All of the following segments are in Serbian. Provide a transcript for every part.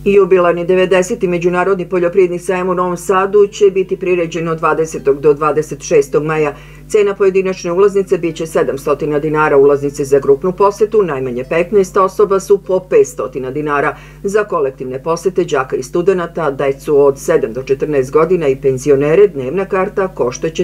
Jubilarni 90. Međunarodni poljoprivredni sajam u Novom Sadu će biti priređen od 20. do 26. maja. Cena pojedinačne ulaznice biće 700 dinara, ulaznice za grupnu posetu, najmanje 15 osoba su po 500 dinara. Za kolektivne posete đaka i studenata, decu od 7 do 14 godina i penzionere, dnevna karta koštaće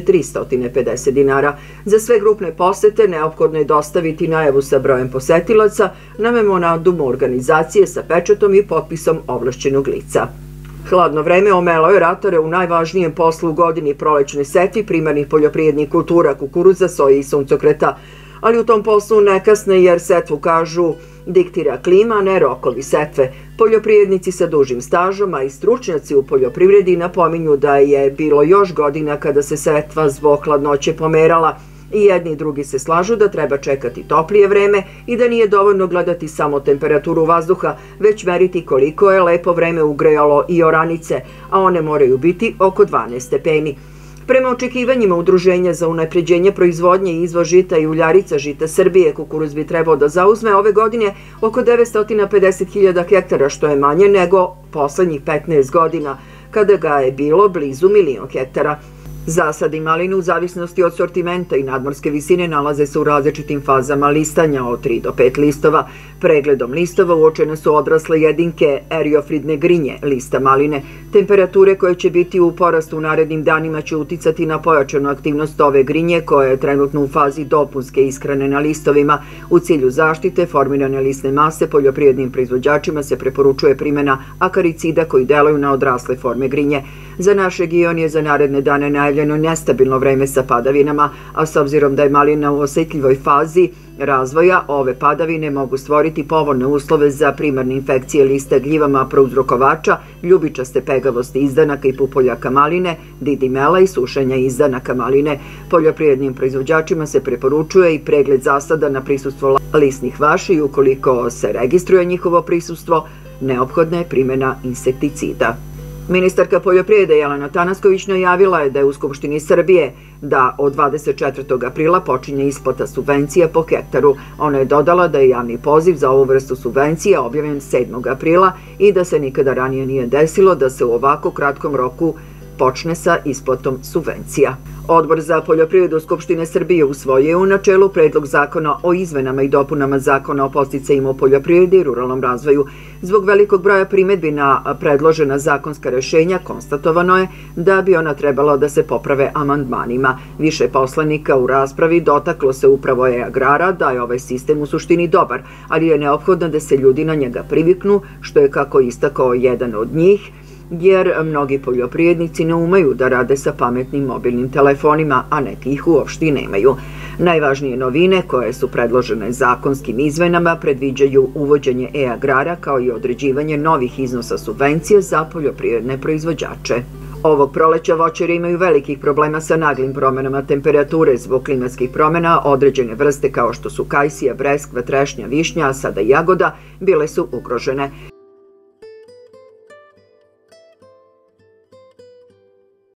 350 dinara. Za sve grupne posete neophodno je dostaviti najavu sa brojem posetilaca na memorandumu organizacije sa pečatom i potpisom ovlašćenog lica. Hladno vreme omelo je ratare u najvažnijem poslu u godini prolećnoj setvi primarnih poljoprivrednih kultura, kukuruza, soje i suncokreta. Ali u tom poslu ne kasne jer setvu, kažu, diktira klima, ne rokovi setve. Poljoprivrednici sa dužim stažom, a i stručnjaci u poljoprivredi napominju da je bilo još godina kada se setva zbog hladnoće pomerala. I jedni i drugi se slažu da treba čekati toplije vreme i da nije dovoljno gledati samo temperaturu vazduha, već meriti koliko je lepo vreme ugrejalo i oranice, a one moraju biti oko 12 stepeni. Prema očekivanjima Udruženja za unapređenje proizvodnje i izvoz žita i uljarica žita Srbije, kukuruz bi trebao da zauzme ove godine oko 950.000 hektara, što je manje nego poslednjih 15 godina, kada ga je bilo blizu 1.000.000 hektara. Zasadi maline u zavisnosti od sortimenta i nadmorske visine nalaze se u različitim fazama listanja od 3 do 5 listova. Pregledom listova uočene su odrasle jedinke eriofridne grinje lista maline. Temperature koje će biti u porastu u narednim danima će uticati na pojačanu aktivnost ove grinje koja je trenutno u fazi dopunske ishrane na listovima. U cilju zaštite formirane lisne mase poljoprivrednim proizvođačima se preporučuje primjena akaricida koji deluju na odrasle forme grinje. Za naš region je za naredne dane najavljeno nestabilno vreme sa padavinama, a s obzirom da je malina u osetljivoj fazi razvoja, ove padavine mogu stvoriti povoljne uslove za primarne infekcije lista gljivama prouzrokovača, ljubičaste pegavosti izdanaka i pupoljaka maline, didimela i sušenja izdanaka maline. Poljoprivrednim proizvođačima se preporučuje i pregled zasada na prisustvo lisnih vaši i ukoliko se registruje njihovo prisustvo, neophodna je primjena insekticida. Ministarka poljoprivrede Jelena Tanasković najavila je da je u Skupštini Srbije da od 24. aprila počinje isplata subvencija po hektaru. Ona je dodala da je javni poziv za ovu vrstu subvencija objavljen 7. aprila i da se nikada ranije nije desilo da se u ovako kratkom roku počne sa isplatom subvencija. Odbor za poljoprivredu Skupštine Srbije usvojio je u načelu predlog zakona o izmenama i dopunama zakona o podsticajima u poljoprivredi i ruralnom razvoju. Zbog velikog broja primedbi na predložena zakonska rešenja konstatovano je da bi ona trebalo da se poprave amandmanima. Više poslanika u raspravi dotaklo se upravo e-agrara da je ovaj sistem u suštini dobar, ali je neophodno da se ljudi na njega priviknu, što je kako istakao jedan od njih, jer mnogi poljoprivrednici ne umeju da rade sa pametnim mobilnim telefonima, a neki ih uopšte nemaju. Najvažnije novine koje su predložene zakonskim izmenama predviđaju uvođenje e-agrara kao i određivanje novih iznosa subvencija za poljoprivredne proizvođače. Ovog proleća voćari imaju velikih problema sa naglim promenama temperature zbog klimatskih promena. Određene vrste kao što su kajsija, breskva, trešnja, višnja, a sada i jagoda bile su ugrožene.